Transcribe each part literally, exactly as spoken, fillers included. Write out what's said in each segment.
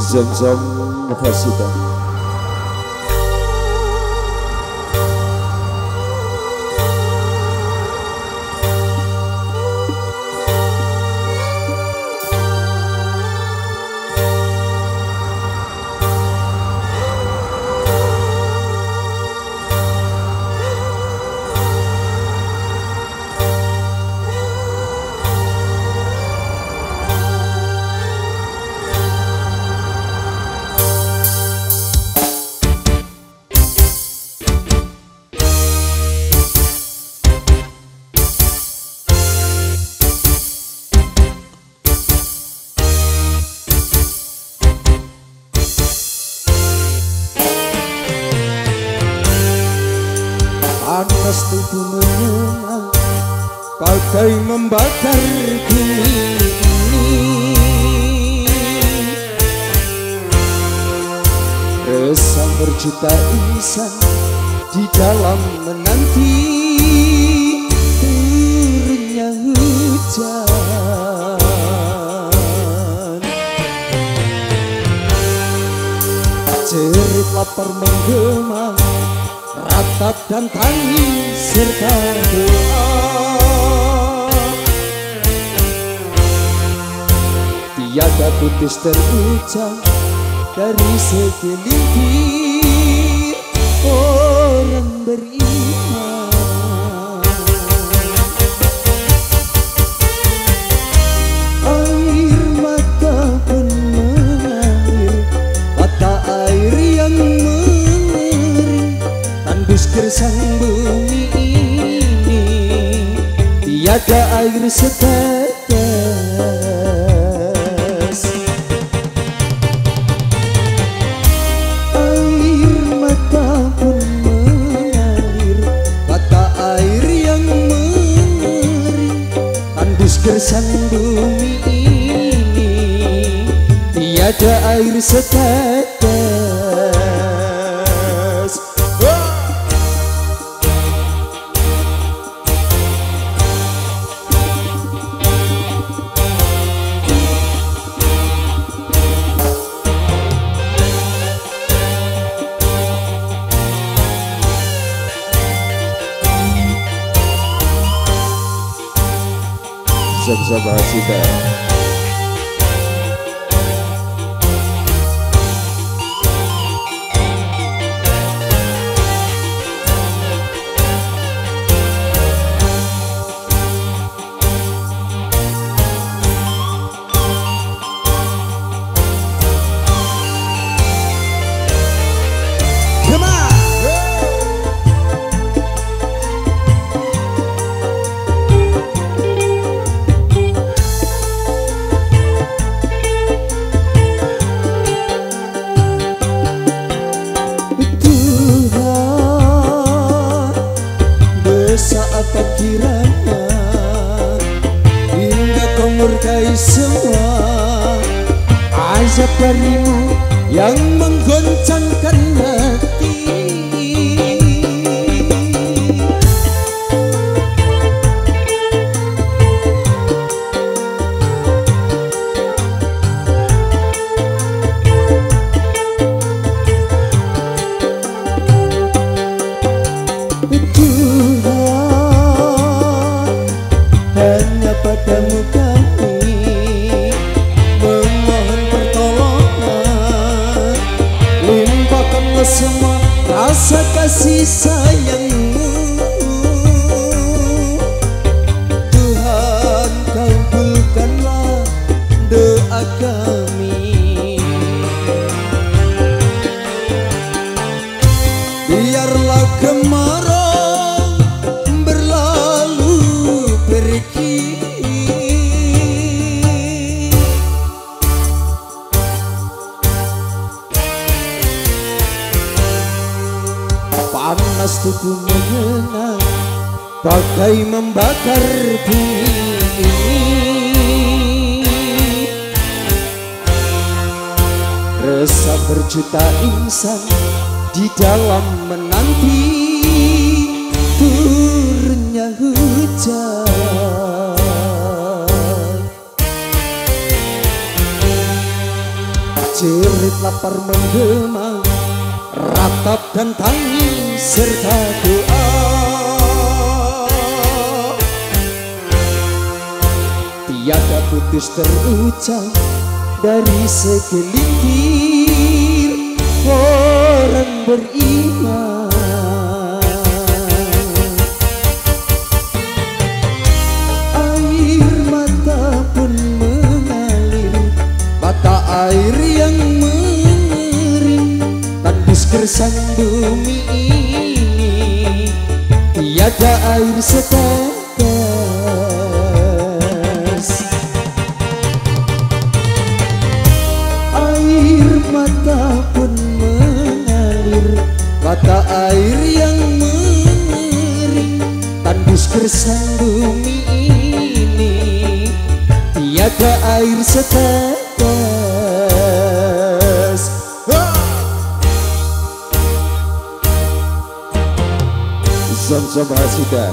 Zam-zam Hasidah. Panas tubuh menyenang bagai membakar bumi ini. Resah berjuta insan di dalam menanti turunnya hujan. Jerit lapar menggema, ratap dan tangis serta doa. Tiada putus terucap dari segelintir orang beriman. Air mata pun mengalir, mata air yang tandus gersang bumi ini, tiada air setetes. Air mata pun mengalir, mata air yang mengering, tandus gersang bumi ini, tiada air setetes. Zam-zam Hasidah. Saat kiranya hingga kau murkai semua azab darimu yang menggoncangkan hati. Padamu kami memohon pertolongan, limpahkanlah semua rasa kasih sayangmu. Tuhan kabulkanlah doa kami. Biarlah kemarau berlalu pergi, panas tubuh menyenang bagai membakar bumi ini. Resah berjuta insan di dalam menanti turunnya hujan. Jerit lapar menggema, ratap dan tangis serta doa. Tiada putus terucap dari segelintir orang beriman. Air mata pun mengalir, mata air yang mengering, tandus gersang bumi ini, tiada air setetes. Air mata pun mengalir, mata air yang mengering, tandus gersang bumi ini, tiada air setetes. Zam-zam Hasidah,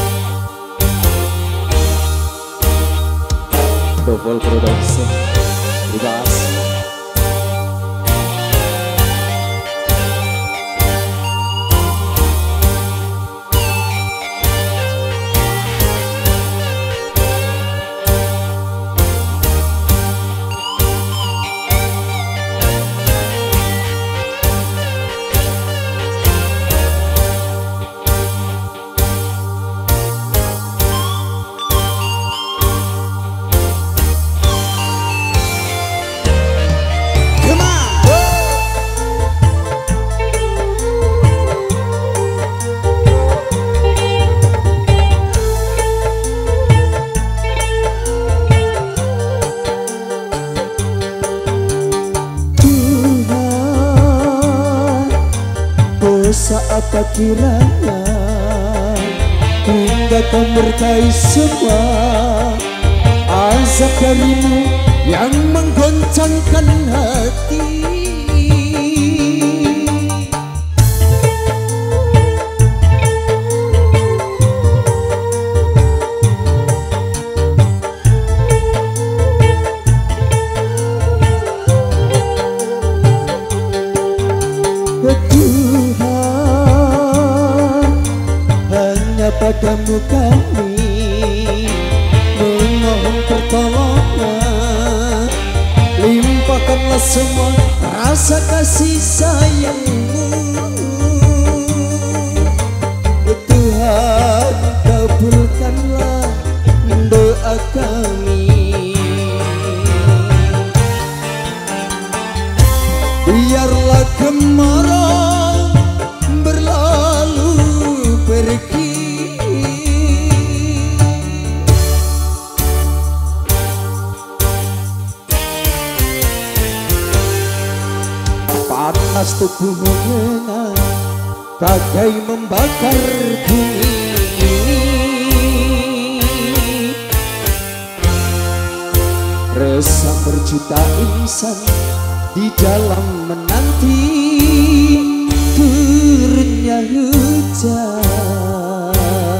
Double Production. Terima kasih. Apa kiranya hingga kau berkahi semua azab darimu yang menggoncangkan hati. Padamu kami memohon pertolongan, limpahkanlah semua rasa kasih sayangmu. Tuhan, kabulkanlah doa kami. Biarlah kemarau berlalu pergi, panas tubuh mengenang bagai membakar bumi ini. Resah berjuta insan di dalam menanti turunnya hujan.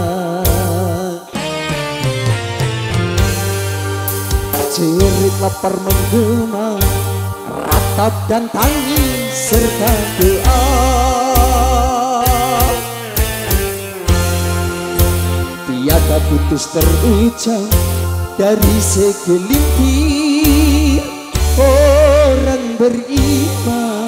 Jerit lapar menggema, ratap dan tangis serta doa. Tiada putus terucap dari segelintir orang beriman.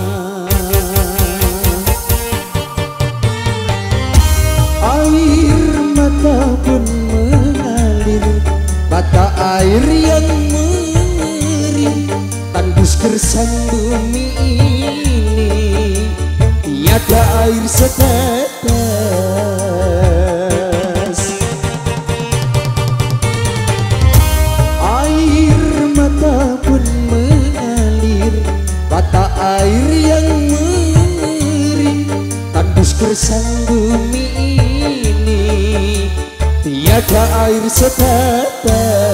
Air mata pun mengalir, mata air yang mengering, tandus gersang bumi ini, tiada air setetes. Air mata pun mengalir, mata air yang mengering, tandus gersang bumi ini, tiada air setetes.